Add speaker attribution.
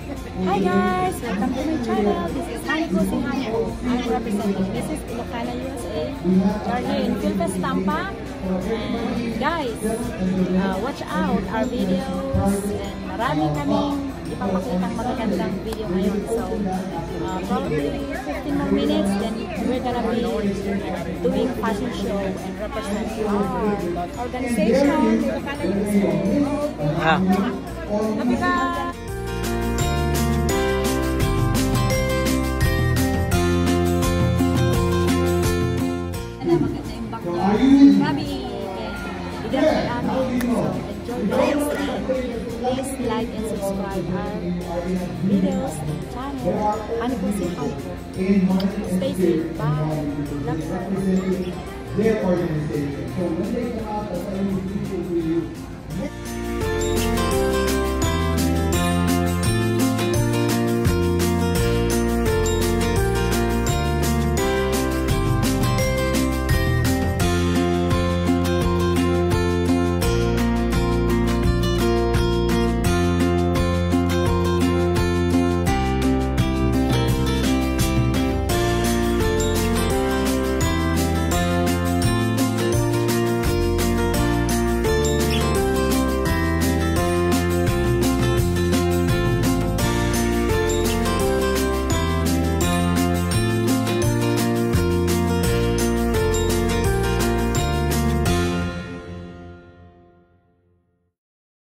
Speaker 1: Hi guys! Welcome to my channel. This is Haniko si Haniko. I'm representing Mrs. Ilocana, USA. We're here in Philfest Tampa. And guys, watch out our videos. And marami kaming ipapakitang magagandang video ngayon. So, probably 15 more minutes, then we're gonna be doing fashion show and represent our organization, Ilocana, USA. Happy guys! Grabe, bigyan kay amin. So, enjoy guys, and please like and subscribe our videos and channel. Haniko si Haniko. Stay safe. Bye. Love you.
Speaker 2: Their organization. So when they come out, that's how you people who you